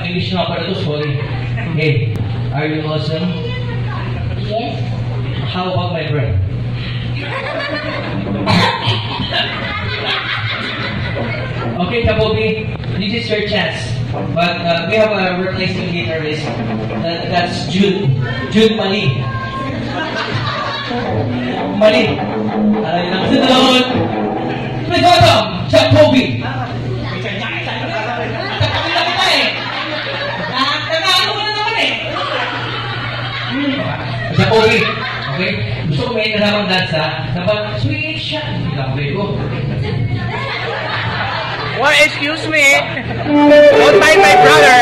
English nga pala to, sorry. Hey, are you awesome? Yes. How about my friend? Okay, Kabobi, this is your chance. But we have a replacement guitarist. That's Jude. Jude Mali. Mali. Alam niyo lang sa doon. Please welcome, Jacoby. Tapakila kita eh. Nag-ano mo na naman eh. Jacoby, okay? Gusto ko may nalamang dansa. Dapat sweet siya. Hindi lang ko. Well, excuse me. Don't mind my brother.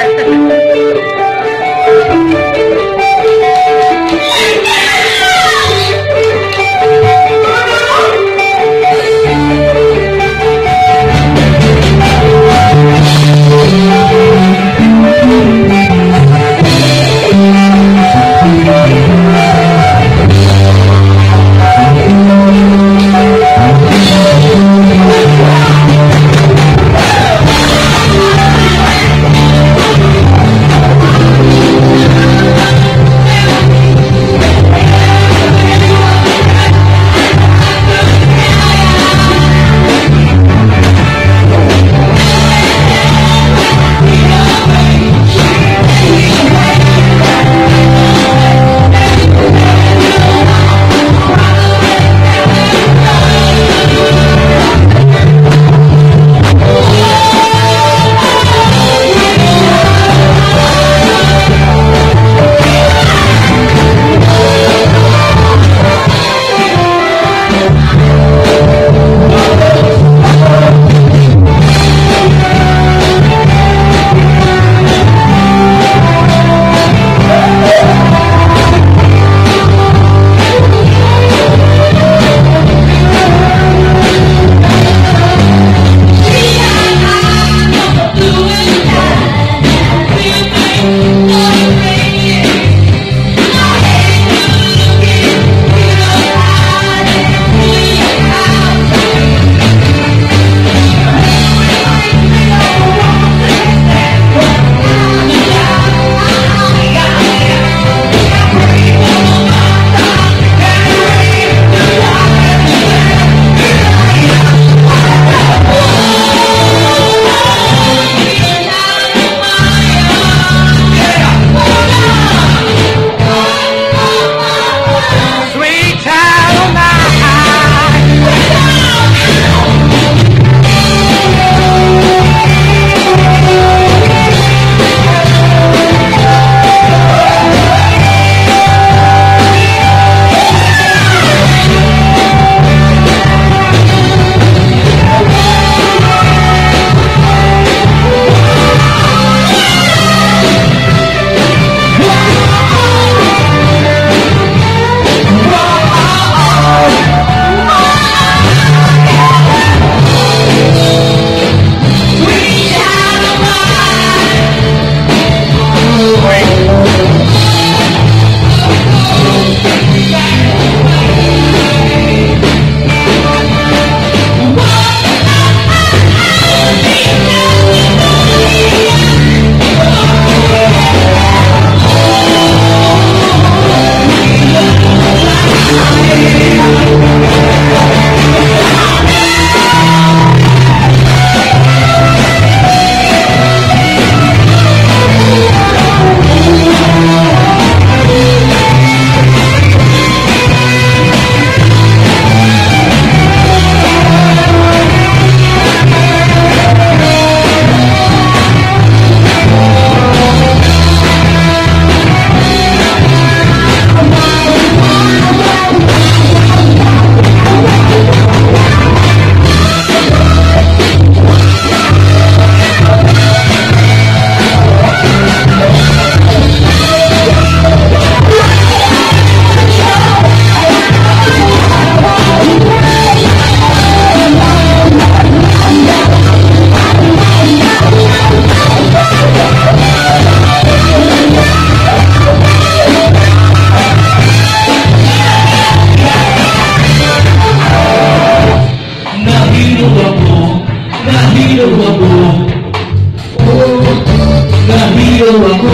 Nahilo ako, oh, Nahilo ako.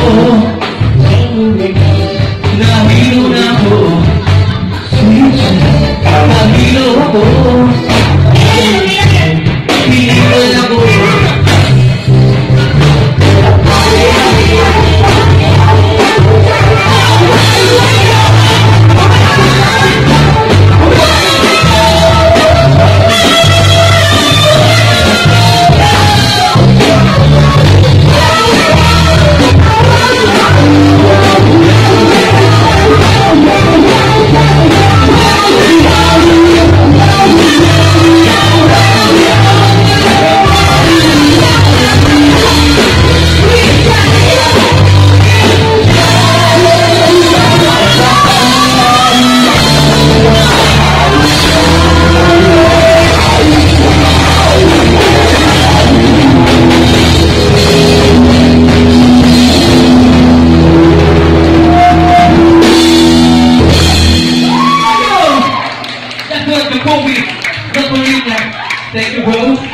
Nahilo na ako. Nahilo ako. Pinilan ako. Thank you, bro.